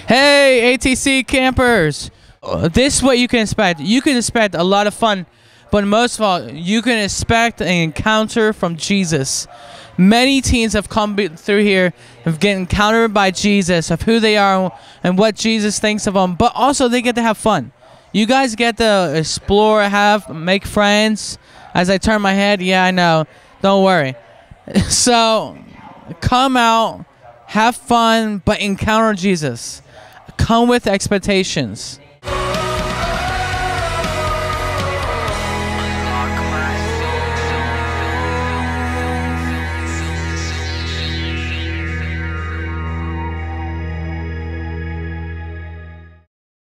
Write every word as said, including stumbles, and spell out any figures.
Hey, A T C campers! Uh, This is what you can expect. You can expect a lot of fun, but most of all, you can expect an encounter from Jesus. Many teens have come be- through here, have get encountered by Jesus, of who they are and what Jesus thinks of them, but also they get to have fun. You guys get to explore, have, make friends. As I turn my head, yeah, I know. Don't worry. So, come out, have fun, but encounter Jesus. Come with expectations.